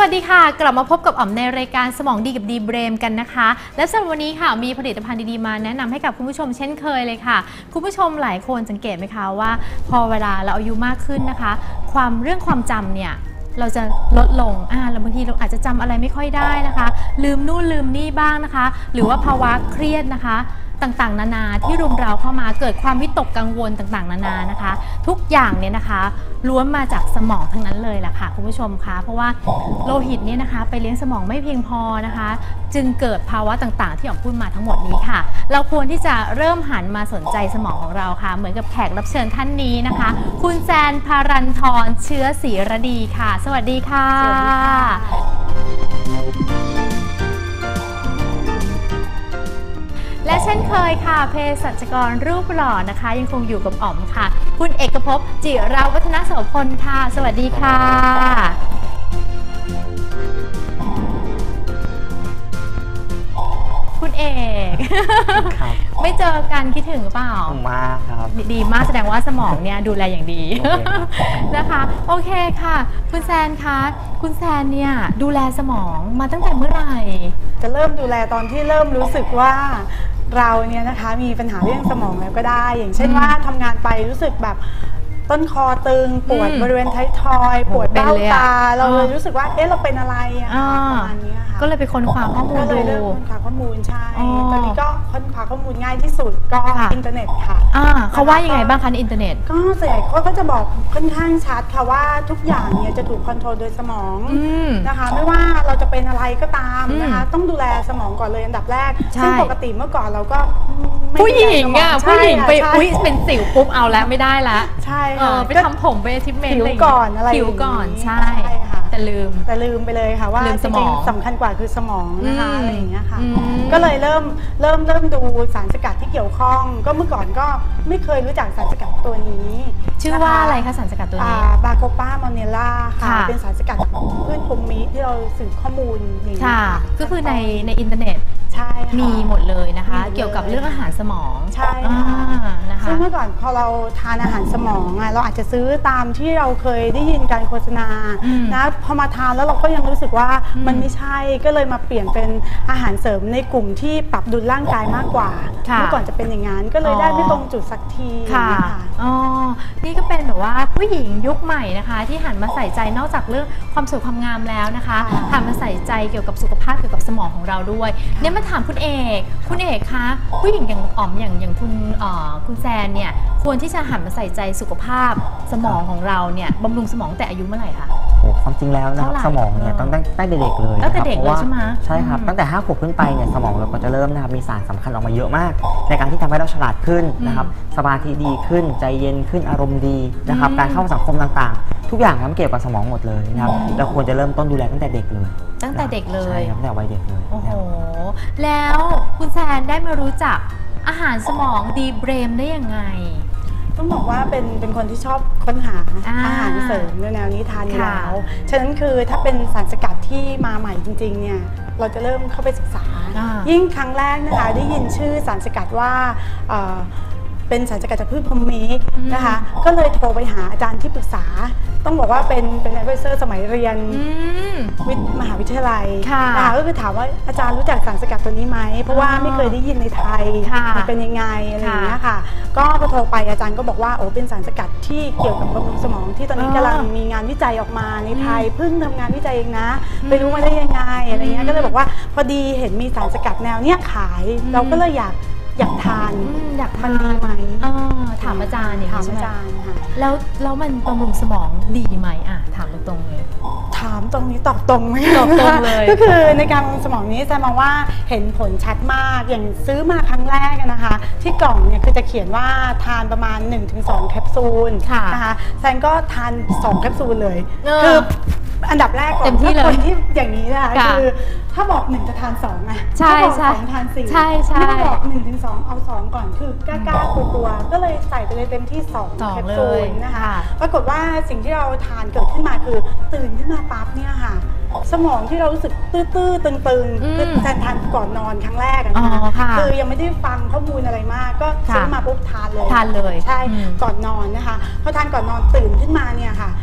วัสดีค่ะกลับมาพบกับอ๋อมในรายการสมองดีกับดีเบรมกันนะคะและสำหรับวันนี้ค่ะมีผลิตภัณฑ์ดีๆมาแนะนำให้กับคุณผู้ชมเช่นเคยเลยค่ะคุณผู้ชมหลายคนสังเกตไหมคะว่าพอเวลาเราอายุมากขึ้นนะคะความจำเนี่ยเราจะลดลงแล้วบางทีเราอาจจะจำอะไรไม่ค่อยได้นะคะลืมนู่นลืมนี่บ้างนะคะหรือว่าภาวะเครียดนะคะต่างๆนานาที่รุมเร้าเข้ามาเกิดความวิตกกังวลต่างๆนานานะคะทุกอย่างเนี่ยนะคะล้วนมาจากสมองทั้งนั้นเลยแหละค่ะคุณผู้ชมคะเพราะว่าโลหิตเนี่ยนะคะไปเลี้ยงสมองไม่เพียงพอนะคะจึงเกิดภาวะต่างๆที่อ๋อมพูดมาทั้งหมดนี้ค่ะเราควรที่จะเริ่มหันมาสนใจสมองของเราค่ะเหมือนกับแขกรับเชิญท่านนี้นะคะคุณแซนภารันทรเชื้อศรีรดีค่ะสวัสดีค่ะและเช่นเคยค่ะเภสัชกรรูปหล่อนะคะยังคงอยู่กับอ๋อมค่ะคุณเอกภพจิราวัฒนโสพลค่ะสวัสดีค่ะคุณเอกไม่เจอกันคิดถึงหรือเปล่ามากครับดีมากแสดงว่าสมองเนี่ยดูแลอย่างดีนะคะโอเคค่ะคุณแซนคะคุณแซนเนี่ยดูแลสมองมาตั้งแต่เมื่อไหร่จะเริ่มดูแลตอนที่เริ่มรู้สึกว่าเราเนี่ยนะคะมีปัญหาเรื่องสมองแล้วก็ได้อย่างเช่นว่าทำงานไปรู้สึกแบบต้นคอตึงปวดบริเวณท้ายทอยปวดเบ้าตาเราเลยรู้สึกว่าเอ๊ะเราเป็นอะไรประมาณนี้ค่ะก็เลยไปค้นคว้าข้อมูลก็เลยเริ่มค้นคว้าข้อมูลใช่ตอนนี้ก็ค้นคว้าข้อมูลง่ายที่สุดก็อินเทอร์เน็ตค่ะเขาว่ายังไงบ้างคะในอินเทอร์เน็ตก็ส่วนใหญ่เขาก็จะบอกค่อนข้างชัดค่ะว่าทุกอย่างเนี่ยจะถูกคอนโทรลโดยสมองนะคะไม่ว่าเราจะเป็นอะไรก็ตามนะคะต้องดูแลสมองก่อนเลยอันดับแรกซึ่งปกติเมื่อก่อนเราก็ผู้หญิงผู้หญิงไปเป็นสิวปุ๊บเอาแล้วไม่ได้ละใช่ไปทำผมไปทิปเมนต์ผิวก่อนอะไรผิวก่อนใช่แต่ลืมไปเลยค่ะว่าจริงๆสำคัญกว่าคือสมองนะคะอะไรอย่างเงี้ยค่ะก็เลยเริ่มดูสารสกัดที่เกี่ยวข้องก็เมื่อก่อนก็ไม่เคยรู้จักสารสกัดตัวนี้ชื่อว่าอะไรคะสารสกัดตัวนี้บาโคป้ามอนเนล่าค่ะเป็นสารสกัดของพืชพรหมิที่เราสืบข้อมูลอย่างนี้ค่ะก็คือในอินเทอร์เน็ตใช่มีหมดเลยนะคะเกี่ยวกับเรื่องอาหารสมองใช่ค่ะซึ่งเมื่อก่อนพอเราทานอาหารสมองเราอาจจะซื้อตามที่เราเคยได้ยินการโฆษณานะพอมาทานแล้วเราก็ยังรู้สึกว่ามันไม่ใช่ก็เลยมาเปลี่ยนเป็นอาหารเสริมในกลุ่มที่ปรับดุลร่างกายมากกว่าเมื่อก่อนจะเป็นอย่างนั้นก็เลยได้ไม่ตรงจุดสักทีค่ะนี่ก็เป็นแบบว่าผู้หญิงยุคใหม่นะคะที่หันมาใส่ใจนอกจากเรื่องความสวยความงามแล้วนะคะหันมาใส่ใจเกี่ยวกับสุขภาพเกี่ยวกับสมองของเราด้วยเนี่ยมาถามคุณเอกคะผู้หญิงอย่างอ๋อมอย่างคุณแซนเนี่ยควรที่จะหันมาใส่ใจสุขภาพสมองของเราเนี่ยบำรุงสมองแต่อายุเมื่อไหร่คะโอ้ความจริงแล้วนะครับสมองเนี่ยต้องตั้งแต่เด็กเลยตั้งแต่เด็กเลยใช่ไหมใช่ครับตั้งแต่5 ขวบขึ้นไปเนี่ยสมองเราก็จะเริ่มนะครับมีสารสำคัญออกมาเยอะมากในการที่ทำให้เราฉลาดขึ้นนะครับสมาธิดีขึ้นใจเย็นขึ้นอารมณ์ดีนะครับการเข้าสังคมต่างๆทุกอย่างมันเกี่ยวกับสมองหมดเลยนะครับเราควรจะเริ่มต้นดูแลตั้งแต่เด็กเลยตั้งแต่เด็กเลยใช่ครับตั้งแต่วัยเด็กเลยโอ้โหแล้วคุณแซนได้มารู้จักอาหารสมองดีเบรมได้ยังไงต้องบอกว่าเป็นคนที่ชอบค้นหาอาหารเสริมในแนวนี้ทานอยู่แล้วฉะนั้นคือถ้าเป็นสารสกัดที่มาใหม่จริงๆเนี่ยเราจะเริ่มเข้าไปศึกษายิ่งครั้งแรกนะคะได้ยินชื่อสารสกัดว่าเป็นสารสกัดจากพืชพรหมินะคะก็เลยโทรไปหาอาจารย์ที่ปรึกษาต้องบอกว่าเป็นแอดไวเซอร์สมัยเรียนมหาวิทยาลัยนะคะก็คือถามว่าอาจารย์รู้จักสารสกัดตัวนี้ไหมเพราะว่าไม่เคยได้ยินในไทยมันเป็นยังไงอะไรอย่างเงี้ยค่ะก็พอโทรไปอาจารย์ก็บอกว่าโอ้เป็นสารสกัดที่เกี่ยวกับบำรุงสมองที่ตอนนี้กำลังมีงานวิจัยออกมาในไทยเพิ่งทำงานวิจัยเองนะไปรู้มาได้ยังไงอะไรเงี้ยก็เลยบอกว่าพอดีเห็นมีสารสกัดแนวเนี้ยขายเราก็เลยอยากทานมันดีไหมถามอาจารย์ถามอาจารย์ค่ะแล้วมันบำรุงสมองดีไหมถามตรงๆเลยถามตรงนี้ตอบตรงไหมตอบตรงเลยก็คือในการบำรุงสมองนี้แซนมองว่าเห็นผลชัดมากอย่างซื้อมาครั้งแรกนะคะที่กล่องเนี่ยคือจะเขียนว่าทานประมาณ 1-2 แคปซูลนะคะแซนก็ทาน2 แคปซูลเลยคืออันดับแรกก่อนถ้าคนที่อย่างนี้นะคะคือถ้าบอก1จะทาน2ไงถ้าบอก2ทาน4ถ้าบอก1-2เอา2ก่อนคือกล้ากลัวก็เลยใส่ไปเลยเต็มที่2แคปซูลนะคะปรากฏว่าสิ่งที่เราทานเกิดขึ้นมาคือตื่นขึ้นมาปั๊บเนี่ยค่ะสมองที่เรารู้สึกตื้อตึงคือแทนทานก่อนนอนครั้งแรกนะคะคือยังไม่ได้ฟังข้อมูลอะไรมากก็ซื้อมาปุ๊บทานเลยใช่ก่อนนอนนะคะพอทานก่อนนอนตื่นขึ้นมาเนี่ยค่ะ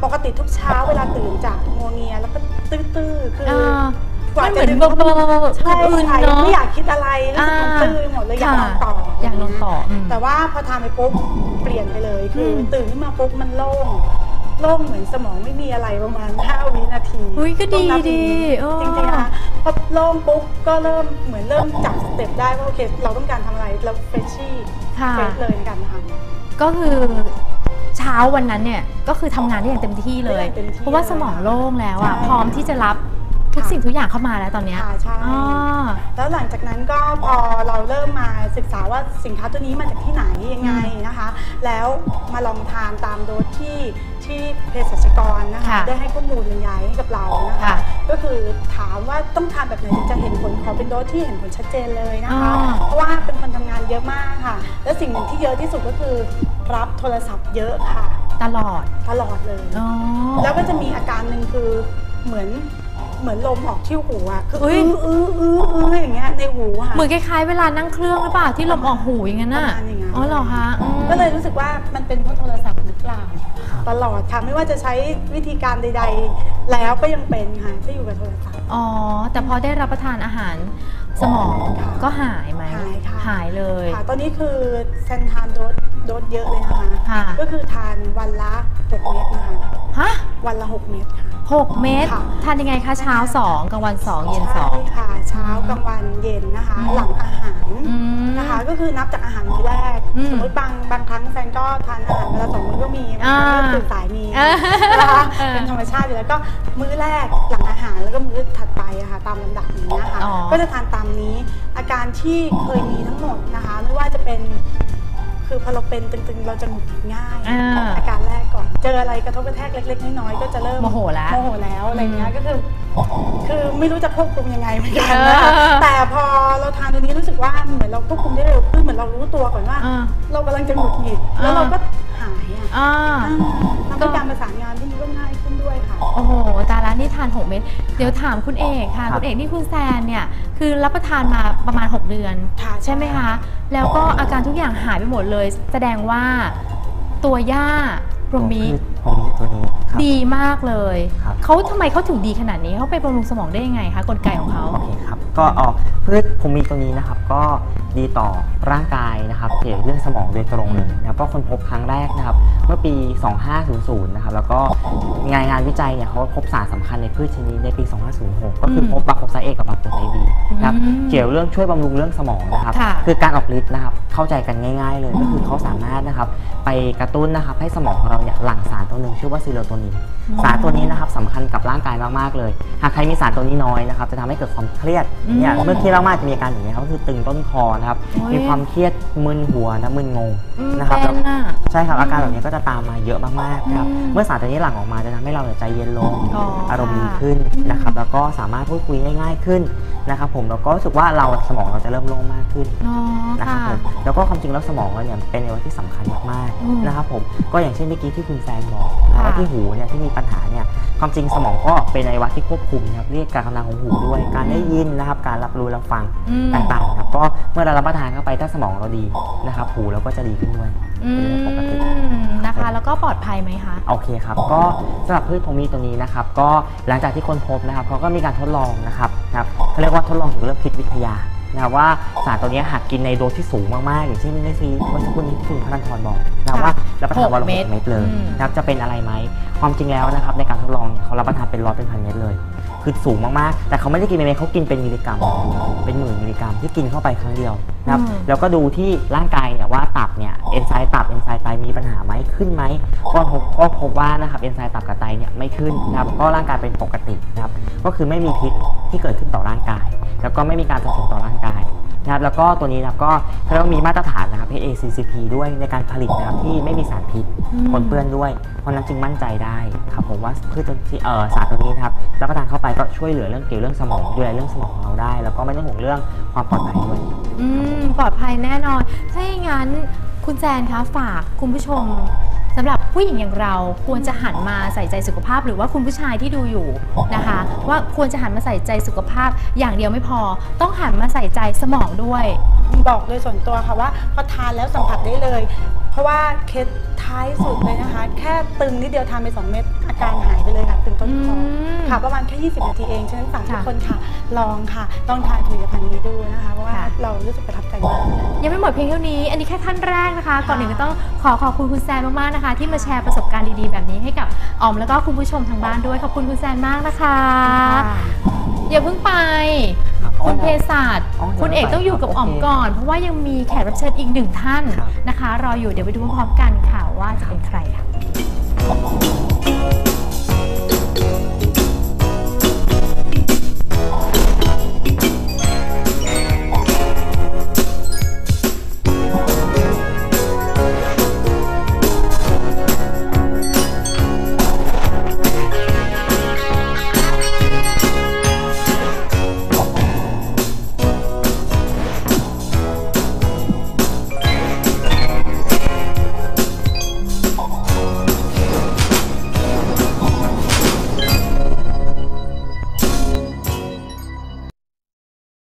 ปกติทุกเช้าเวลาตื่นจากงัวเงียแล้วก็ตื้อๆคือกว่าเหจะมือนดึงเบอร์ใช่อื่นค่ะเนาะไม่อยากคิดอะไรรู้สึกมันตื้อหมดเลยอยากนอนต่ออยอากนอนต่อแต่ว่าพอทานไปปุ๊บเปลี่ยนไปเลยคือตื่นขึ้นมาปุ๊บมันโล่งเหมือนสมองไม่มีอะไรประมาณ5 วินาทีอุ้ยก็ดีจริงๆนะคะพอโล่งปุ๊บก็เริ่มจับสเต็ปได้ว่าโอเคเราต้องการทำอะไรเราเฟรชชี่เฟรชเลยในการทำก็คือเช้าวันนั้นเนี่ยก็คือทำงานได้อย่างเต็มที่เลยเพราะว่าสมองโล่งแล้วพร้อมที่จะรับทุกสิ่งทุกอย่างเข้ามาแล้วตอนนี้ใช่แล้วหลังจากนั้นก็พอเราเริ่มมาศึกษาว่าสินค้าตัวนี้มาจากที่ไหนยังไงนะคะแล้วมาลองทานตามโดสที่เภสัชกรนะคะได้ให้ข้อมูลบรรยายให้กับเรานะคะก็คือถามว่าต้องทานแบบไหนถึงจะเห็นผลขอเป็นโดสที่เห็นผลชัดเจนเลยนะคะเพราะว่าเป็นคนทำงานเยอะมากค่ะและสิ่งหนึ่งที่เยอะที่สุดก็คือรับโทรศัพท์เยอะค่ะตลอดเลยแล้วก็จะมีอาการหนึ่งคือเหมือนลมออกที่หูอะคืออย่างเงี้ยในหูค่ะเหมือนคล้ายๆเวลานั่งเครื่องหรือเปล่าที่ลมออกหูอย่างนั้นน่ะอ๋อเหรอคะก็เลยรู้สึกว่ามันเป็นเพราะโทรศัพท์หรือเปล่าตลอดค่ะไม่ว่าจะใช้วิธีการใดๆแล้วก็ยังเป็นค่ะที่อยู่กับโทรศัพท์แต่พอได้รับประทานอาหารสมองก็หายไหมหายเลยตอนนี้คือแซนทานโดสเยอะเลยนะคะก็คือทานวันละ6 เม็ดนะคะวันละ6 เม็ดค่ะ 6 เม็ดทานยังไงคะเช้า2กลางวัน2เย็น2 ใช่ค่ะเช้ากลางวันเย็นนะคะหลังอาหารนะคะก็คือนับจากอาหารมื้อแรกสมมติบางครั้งแฟนก็ทานอาหารเวลา2 มื้อก็มีนะคะตื่นสายมีนะคะเป็นธรรมชาติอยู่แล้วก็มื้อแรกหลังอาหารแล้วก็มื้อถัดไปอะค่ะตามลำดับนี้นะคะก็จะทานตามนี้อาการที่เคยมีทั้งหมดนะคะไม่ว่าจะเป็นคือพอเราเป็นตึงๆเราจะหงุดหงิดง่ายอาการแรกก่อนเจออะไรกระทบกระแทกเล็กๆน้อยๆก็จะเริ่มโมโหแล้วอะไรเงี้ยก็คือไม่รู้จะควบคุมยังไงเหมือนกันนะแต่พอเราทานตัวนี้รู้สึกว่าเหมือนเราควบคุมได้เร็วขึ้นเหมือนเรารู้ตัวก่อนว่าเรากำลังจะหงุดหงิดแล้วเราก็หายทำให้การประสานงานที่นี่ก็ง่ายขึ้นด้วยค่ะโอ้โหตาละนี่ทาน6 เม็ดเดี๋ยวถามคุณเอกค่ะคุณเอกนี่คุณแซนเนี่ยคือรับประทานมาประมาณ6 เดือนใช่ไหมคะแล้วก็อาการทุกอย่างหายไปหมดเลยแสดงว่าตัวย่าโปรมิตัวนี้ดีมากเลยเขาทำไมเขาถึงดีขนาดนี้เขาไปบำรุงสมองได้ยังไงคะกลไกของเขาโอเคครับก็พืชผมมีตัวนี้นะครับก็ดีต่อร่างกายนะครับเกี่ยวกับเรื่องสมองโดยตรงเลยนะครับก็คนพบครั้งแรกนะครับเมื่อปี 2500นะครับแล้วก็งานวิจัยเนี่ยเขาพบสารสำคัญในพืชชนิดในปี 2506ก็คือพบบาโคไซเอกับาโคไซบีนะครับเกี่ยวเรื่องช่วยบำรุงเรื่องสมองนะครับคือการออกฤทธิ์นะครับเข้าใจกันง่ายๆเลยก็คือเขาสามารถนะครับไปกระตุ้นนะครับให้สมองของเราเนี่ยหลั่งสารตัวหนึ่งชื่อว่าซีโรโทนินสารตัวนี้นะครับสำคัญกับร่างกายมากๆเลยหากใครมีสารตัวนี้น้อยนะครับจะทำให้เกิดความเครียดเนี่ยเมื่อเครียดมากๆจะมีอาการอย่างนี้ครับก็คือตึงต้นคอนะครับมีความเครียดมึนหัวนะมึนงงนะครับใช่ครับอาการแบบนี้ก็จะตามมาเยอะมากๆนะครับเมื่อสารตัวนี้หลั่งออกมาจะทำให้เราใจเย็นลงอารมณ์ดีขึ้นนะครับแล้วก็สามารถพูดคุยง่ายๆขึ้นนะครับผมแล้วก็รู้สึกว่าสมองเราจะเริ่มโล่งมากขึ้นนะครับผมแล้วก็ความจริงแล้วสมองเราเนี่ยเป็นอวัยวะที่สำคัญมากๆนะครับผมก็อย่างเช่นเมื่อกี้ที่คุณแซนบอกว่าที่หูเนี่ยที่มีปัญหาเนี่ยความจริงสมองก็เป็นอวัยวะที่ควบคุมนะครับเรียกการทำงานของหูด้วยการได้ยินนะครับการรับรู้รับฟังต่างๆครับก็เมื่อเรารับประทานเข้าไปถ้าสมองเราดีนะครับหูเราก็จะดีขึ้นด้วยเป็นเรื่องปกตินะคะแล้วก็ปลอดภัยไหมคะโอเคครับก็สำหรับพืชโพมีตัวนี้นะครับก็หลังจากที่คนพบนะครับเขาก็มีการทดลองนะครับเขาเรียกว่าทดลองเกี่ยวกับเรื่องพิษวิทยานะว่าสารตัวนี้หากกินในโดสที่สูงมากๆอย่างเช่นในซีเมื่อสักครู่นี้ที่คุณพนันทรบอกนะว่ารับประทานวันละ6 เม็ดเลยนะครับจะเป็นอะไรไหมความจริงแล้วนะครับในการทดลองเนี่ยเขารับประทานเป็น100เป็นพันเม็ดเลยคือสูงมากๆแต่เขาไม่ได้กินเป็นเม็ดเขากินเป็นมิลลิกรัมเป็น10,000 มิลลิกรัมที่กินเข้าไปครั้งเดียวนะครับแล้วก็ดูที่ร่างกายเนี่ยว่าตับเนี่ยเอนไซม์ตับเอนไซม์ไตมีปัญหาไหมขึ้นไหมก็พบว่านะครับเอนไซม์ตับกับไตเนี่ยไม่ขึ้นนะครับก็ร่างกายเป็นปกตินะครับก็คือไม่มีพิษที่เกิดขึ้นต่อร่างกายแล้วก็ไม่มีการสะสมต่อร่างกายนะครับแล้วก็ตัวนี้นะครับก็เรามีมาตรฐานนะครับ ACCP ด้วยในการผลิตนะครับที่ไม่มีสารพิษปนเปื้อนด้วยเพราะนั้นจึงมั่นใจได้ครับผมว่าพืชที่สารตัวนี้นะครับรับประทานเข้าไปก็ช่วยเหลือเรื่องเกี่ยวเรื่องสมองดูแลเรื่องสมองของเราได้แล้วก็ไม่ต้องห่วงเรื่องความปลอดภัยด้วยปลอดภัยแน่นอนถ้าอย่างนั้นคุณแจนคะฝากคุณผู้ชมสำหรับผู้หญิงอย่างเราควรจะหันมาใส่ใจสุขภาพหรือว่าคุณผู้ชายที่ดูอยู่นะคะว่าควรจะหันมาใส่ใจสุขภาพอย่างเดียวไม่พอต้องหันมาใส่ใจสมองด้วยบอกโดยส่วนตัวค่ะว่าพอทานแล้วสัมผัสได้เลยเพราะว่าเคสท้ายสุดเลยนะคะ แค่ตึงนิดเดียวทานไป2 เม็ดอาการหายไปเลยค่ะตึงต้นคอค่ะประมาณแค่ 20 นาทีเองฉะนั้นฝากทุกคนค่ะลองค่ะต้องทานผลิตภัณฑ์นี้ดูนะคะเพราะว่าเรารู้สึกประทับใจมากยังไม่หมดเพียงเท่านี้อันนี้แค่ขั้นแรกนะคะก่อนอื่นก็ต้องขอบคุณคุณแซนมากๆนะคะที่มาแชร์ประสบการณ์ดีๆแบบนี้ให้กับออมแล้วก็คุณผู้ชมทางบ้านด้วยขอบคุณคุณแซนมากนะคะอย่าเพิ่งไปคุณเภสัชคุณเอกต้องอยู่กับออมก่อนเพราะว่ายังมีแขกรับเชิญอีก1 ท่านนะคะรออยู่เดี๋ยวไปดูพร้อมๆกันค่ะว่าจะเป็นใครค่ะ